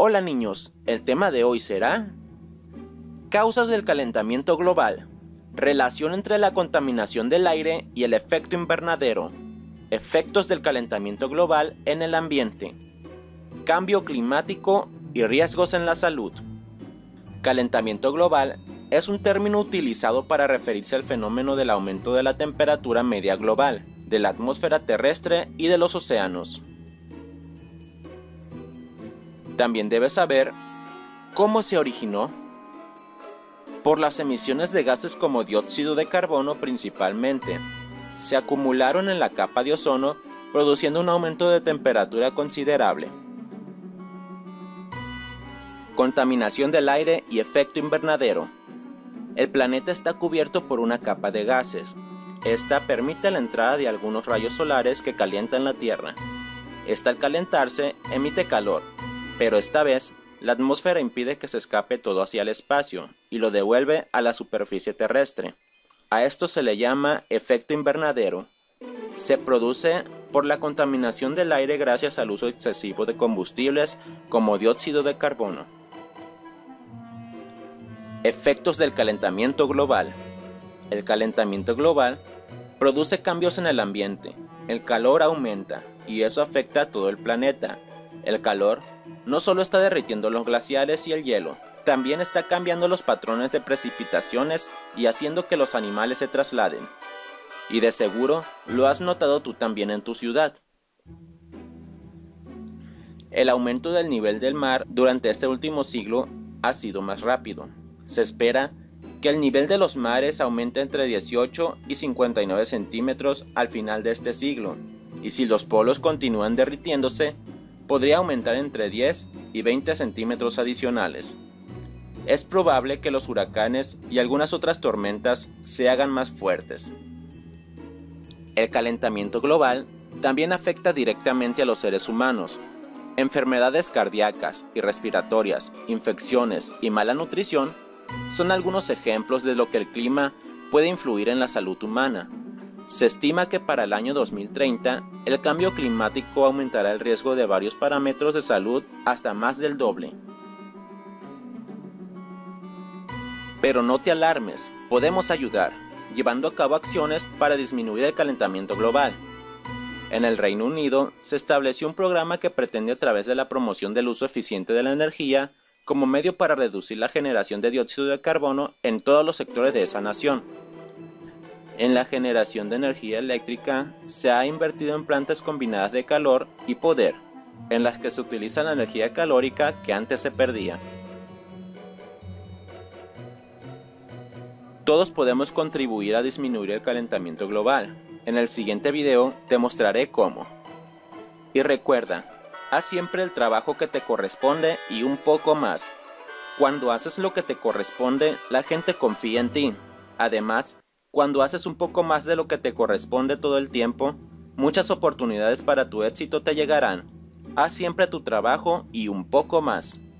Hola niños, el tema de hoy será causas del calentamiento global, relación entre la contaminación del aire y el efecto invernadero, efectos del calentamiento global en el ambiente, cambio climático y riesgos en la salud. Calentamiento global es un término utilizado para referirse al fenómeno del aumento de la temperatura media global, de la atmósfera terrestre y de los océanos. También debes saber cómo se originó. Por las emisiones de gases como dióxido de carbono principalmente. Se acumularon en la capa de ozono, produciendo un aumento de temperatura considerable. Contaminación del aire y efecto invernadero. El planeta está cubierto por una capa de gases. Esta permite la entrada de algunos rayos solares que calientan la Tierra. Esta al calentarse emite calor, pero esta vez la atmósfera impide que se escape todo hacia el espacio y lo devuelve a la superficie terrestre. A esto se le llama efecto invernadero. Se produce por la contaminación del aire gracias al uso excesivo de combustibles como dióxido de carbono. Efectos del calentamiento global. El calentamiento global produce cambios en el ambiente. El calor aumenta y eso afecta a todo el planeta. El calor no solo está derritiendo los glaciares y el hielo, también está cambiando los patrones de precipitaciones y haciendo que los animales se trasladen. Y de seguro lo has notado tú también en tu ciudad. El aumento del nivel del mar durante este último siglo ha sido más rápido. Se espera que el nivel de los mares aumente entre 18 y 59 centímetros al final de este siglo, y si los polos continúan derritiéndose, podría aumentar entre 10 y 20 centímetros adicionales. Es probable que los huracanes y algunas otras tormentas se hagan más fuertes. El calentamiento global también afecta directamente a los seres humanos. Enfermedades cardíacas y respiratorias, infecciones y mala nutrición son algunos ejemplos de lo que el clima puede influir en la salud humana. Se estima que para el año 2030, el cambio climático aumentará el riesgo de varios parámetros de salud hasta más del doble. Pero no te alarmes, podemos ayudar, llevando a cabo acciones para disminuir el calentamiento global. En el Reino Unido, se estableció un programa que pretende a través de la promoción del uso eficiente de la energía, como medio para reducir la generación de dióxido de carbono en todos los sectores de esa nación. En la generación de energía eléctrica se ha invertido en plantas combinadas de calor y poder, en las que se utiliza la energía calórica que antes se perdía. Todos podemos contribuir a disminuir el calentamiento global. En el siguiente video te mostraré cómo. Y recuerda, haz siempre el trabajo que te corresponde y un poco más. Cuando haces lo que te corresponde, la gente confía en ti. Además, cuando haces un poco más de lo que te corresponde todo el tiempo, muchas oportunidades para tu éxito te llegarán. Haz siempre tu trabajo y un poco más.